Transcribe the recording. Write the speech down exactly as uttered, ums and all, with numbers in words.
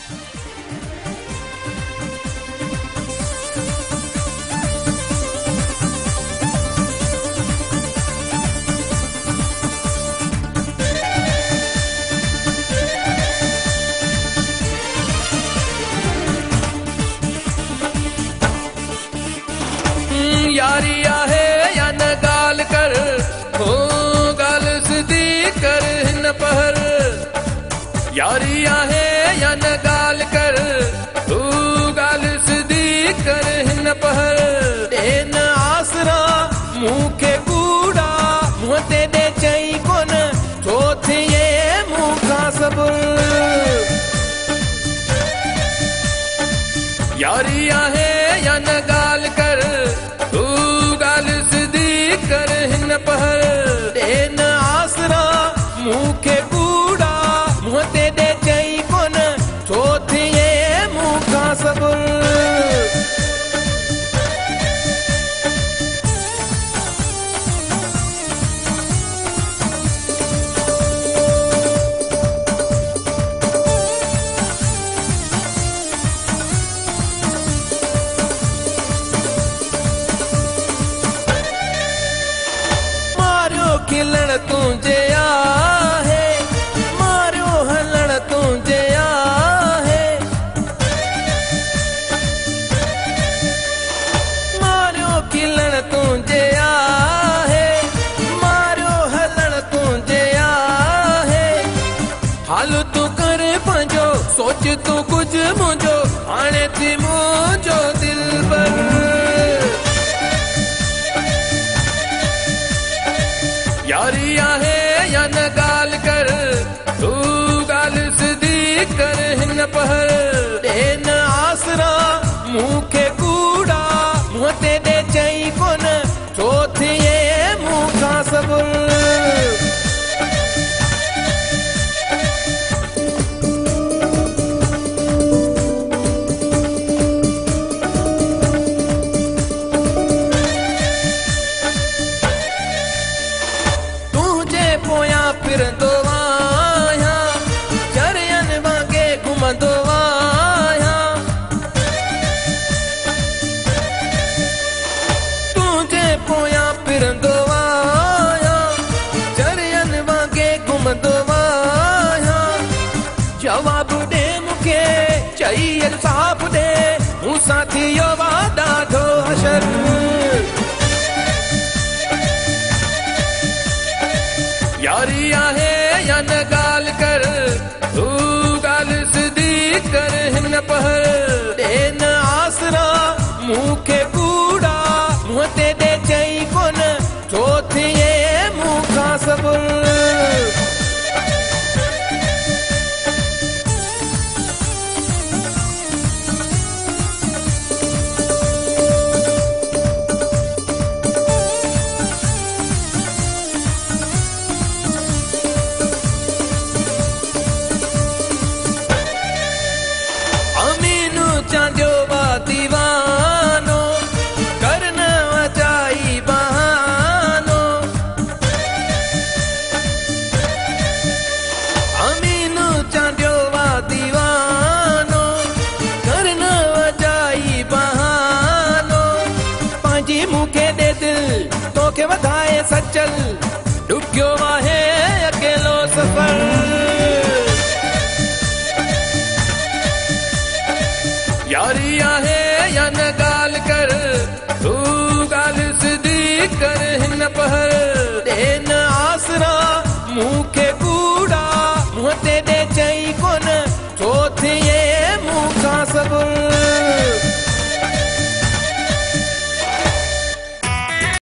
यारी आहे या न ॻाल्हि कर हो ॻाल्हि सिधी कर हिन पहर यारी आहे या न ॻाल्हि कर तू ॻाल्हि सिधी कर हिन पहर ॾे न आसरा मूंखे कूड़ा मुंहं ते ॾे चई कोन छो थिए मूंखां सबुर यारी आहे या न ॻाल्हि कर तू ॻाल्हि सिधी कर हिन पहर ॾे न आसरा मूंखे कूड़ा मुंहं ते ॾे चई कोन छो थिए मूंखां सबुर खिलण तुंहिंजे आहे मारियो हलण तुंहिंजे आहे मारियो खिलण तुंहिंजे आहे मारियो हलण तुंहिंजे आहे हाल तूं कर पंहिंजो सोच तूं कुझु मुंहिंजो हाणे थी मुंहिंजो दिलबर यारी आहे या न ॻाल्हि कर तू ॻाल्हि सिधी कर हिन पहर ॾे न आसरा मूंखे कूड़ा मुंहं ते ॾे चई कोन छो थिए मूंखां सबुर फिरंदो आहियां चरियनि वांगुरु घुमंदो आहियां तुंहिंजे पोयां फिरंदो आहियां चरियनि वांगुरु घुमंदो आहियां जवाबु ॾे मूंखे चई इंसाफ़ ॾे मूंसां थी वियो आहे ॾाढो हशर यारी आहे या न ॻाल्हि कर तू ॻाल्हि सिधी कर हिन पहर ॾे न आसरा मूंखे कूड़ा मुंहं ते ॾे चई कोन छो थिए मूंखां सबुर चांदियो बा दीवानो करन अचाई बहानो अमीनो चांदियो बा दीवानो करन अचाई बहानो पंहिंजी मूंखे ॾे दिल तोखे वधाए सचल ॾुखियो आहे अकेलो सफ़र यारी आहे या न ॻाल्हि कर तू ॻाल्हि सिधी कर हिन पहर ॾे न आसरा मूंखे